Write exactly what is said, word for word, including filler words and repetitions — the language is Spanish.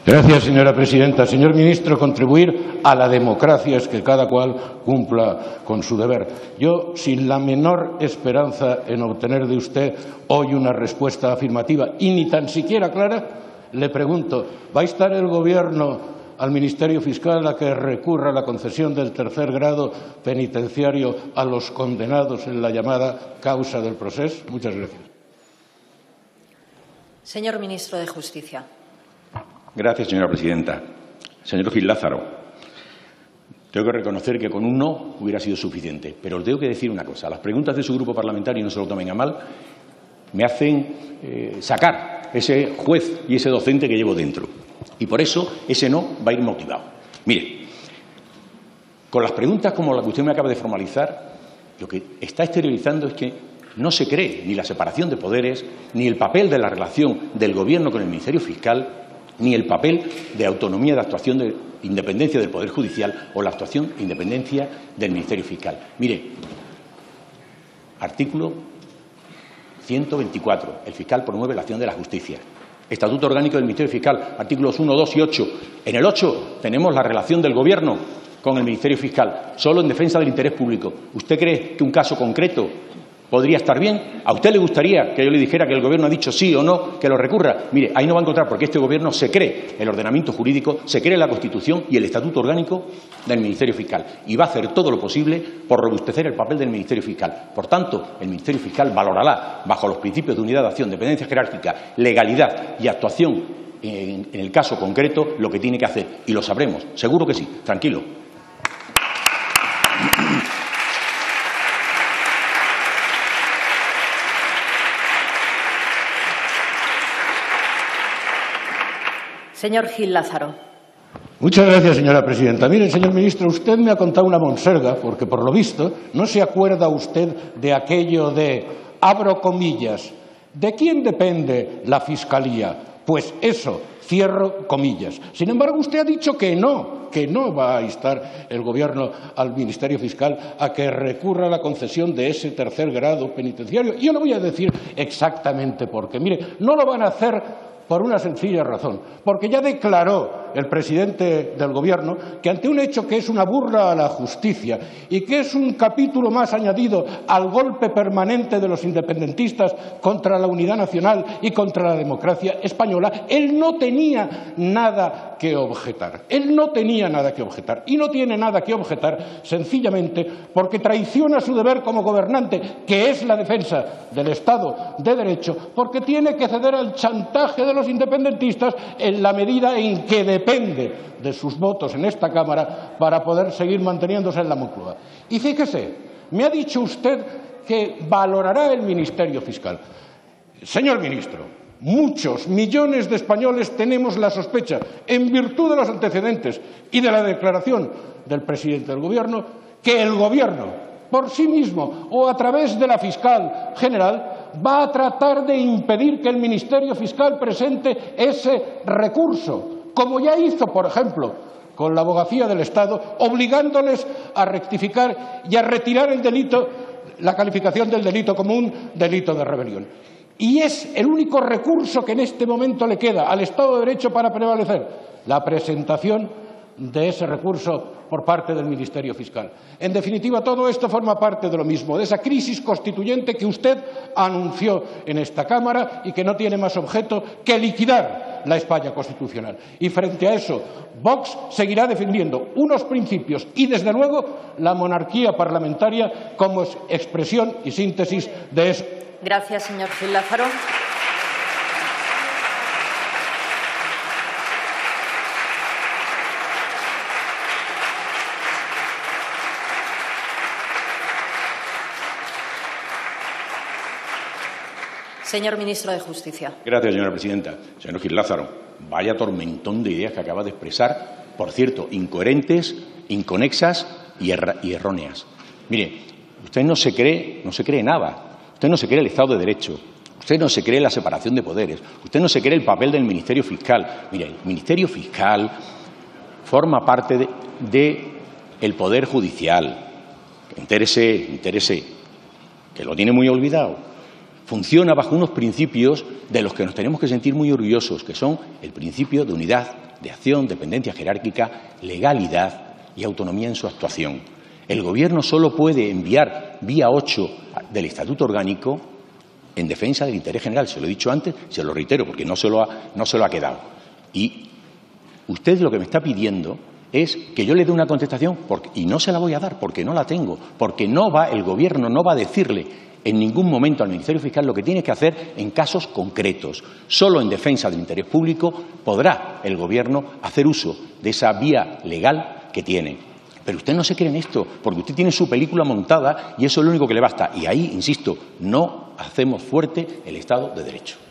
Gracias, señora presidenta. Señor ministro, contribuir a la democracia es que cada cual cumpla con su deber. Yo, sin la menor esperanza en obtener de usted hoy una respuesta afirmativa y ni tan siquiera clara, le pregunto, ¿va a instar el Gobierno al Ministerio Fiscal a que recurra la concesión del tercer grado penitenciario a los condenados en la llamada causa del Procés? Muchas gracias. Señor ministro de Justicia. Gracias, señora presidenta. Señor Gil Lázaro, tengo que reconocer que con un no hubiera sido suficiente, pero le tengo que decir una cosa. Las preguntas de su grupo parlamentario, no se lo tomen a mal, me hacen eh, sacar ese juez y ese docente que llevo dentro. Y por eso ese no va a ir motivado. Mire, con las preguntas como la que usted me acaba de formalizar, lo que está exteriorizando es que no se cree ni la separación de poderes, ni el papel de la relación del Gobierno con el Ministerio Fiscal, ni el papel de autonomía de actuación de independencia del Poder Judicial o la actuación e independencia del Ministerio Fiscal. Mire, artículo ciento veinticuatro. El fiscal promueve la acción de la justicia. Estatuto Orgánico del Ministerio Fiscal, artículos uno, dos y ocho. En el ocho tenemos la relación del Gobierno con el Ministerio Fiscal, solo en defensa del interés público. ¿Usted cree que un caso concreto podría estar bien? ¿A usted le gustaría que yo le dijera que el Gobierno ha dicho sí o no, que lo recurra? Mire, ahí no va a encontrar, porque este Gobierno se cree el ordenamiento jurídico, se cree la Constitución y el Estatuto Orgánico del Ministerio Fiscal, y va a hacer todo lo posible por robustecer el papel del Ministerio Fiscal. Por tanto, el Ministerio Fiscal valorará, bajo los principios de unidad de acción, dependencia jerárquica, legalidad y actuación en, en el caso concreto, lo que tiene que hacer, y lo sabremos, seguro que sí, tranquilo. Señor Gil Lázaro. Muchas gracias, señora presidenta. Mire, señor ministro, usted me ha contado una monserga, porque por lo visto no se acuerda usted de aquello de, abro comillas, ¿de quién depende la Fiscalía? Pues eso, cierro comillas. Sin embargo, usted ha dicho que no, que no va a instar el Gobierno al Ministerio Fiscal a que recurra a la concesión de ese tercer grado penitenciario. Y yo le voy a decir exactamente por qué. Mire, no lo van a hacer por una sencilla razón, porque ya declaró el presidente del Gobierno que ante un hecho que es una burla a la justicia y que es un capítulo más añadido al golpe permanente de los independentistas contra la unidad nacional y contra la democracia española, él no tenía nada que objetar. Él no tenía nada que objetar y no tiene nada que objetar sencillamente porque traiciona su deber como gobernante, que es la defensa del Estado de Derecho, porque tiene que ceder al chantaje de los independentistas en la medida en que depende de sus votos en esta Cámara para poder seguir manteniéndose en la Moncloa. Y fíjese, me ha dicho usted que valorará el Ministerio Fiscal. Señor ministro, muchos millones de españoles tenemos la sospecha, en virtud de los antecedentes y de la declaración del presidente del Gobierno, que el Gobierno, por sí mismo o a través de la fiscal general, va a tratar de impedir que el Ministerio Fiscal presente ese recurso, como ya hizo, por ejemplo, con la Abogacía del Estado, obligándoles a rectificar y a retirar el delito, la calificación del delito como un delito de rebelión. Y es el único recurso que en este momento le queda al Estado de Derecho para prevalecer, la presentación de ese recurso por parte del Ministerio Fiscal. En definitiva, todo esto forma parte de lo mismo, de esa crisis constituyente que usted anunció en esta Cámara y que no tiene más objeto que liquidar la España constitucional. Y frente a eso, Vox seguirá defendiendo unos principios y, desde luego, la monarquía parlamentaria como expresión y síntesis de eso. Gracias, señor Gil Lázaro. Señor ministro de Justicia. Gracias, señora presidenta. Señor Gil Lázaro, vaya tormentón de ideas que acaba de expresar, por cierto, incoherentes, inconexas y, erra y erróneas. Mire, usted no se cree, no se cree nada. Usted no se cree el Estado de Derecho. Usted no se cree la separación de poderes. Usted no se cree el papel del Ministerio Fiscal. Mire, el Ministerio Fiscal forma parte de, de el Poder Judicial. Entérese, entérese, que lo tiene muy olvidado. funciona bajo unos principios de los que nos tenemos que sentir muy orgullosos, que son el principio de unidad, de acción, dependencia jerárquica, legalidad y autonomía en su actuación. El Gobierno solo puede enviar vía ocho del Estatuto Orgánico en defensa del interés general. Se lo he dicho antes, se lo reitero, porque no se lo ha, no se lo ha quedado. Y usted lo que me está pidiendo es que yo le dé una contestación, porque, y no se la voy a dar, porque no la tengo, porque no va, el Gobierno no va a decirle en ningún momento al Ministerio Fiscal lo que tiene que hacer en casos concretos. Solo en defensa del interés público podrá el Gobierno hacer uso de esa vía legal que tiene. Pero usted no se cree en esto, porque usted tiene su película montada y eso es lo único que le basta. Y ahí, insisto, no hacemos fuerte el Estado de Derecho.